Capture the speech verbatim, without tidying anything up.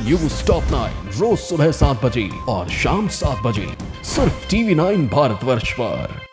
You stop nine रोज सुबह सात बजे और शाम सात बजे सिर्फ टीवी नाइन भारतवर्ष पर।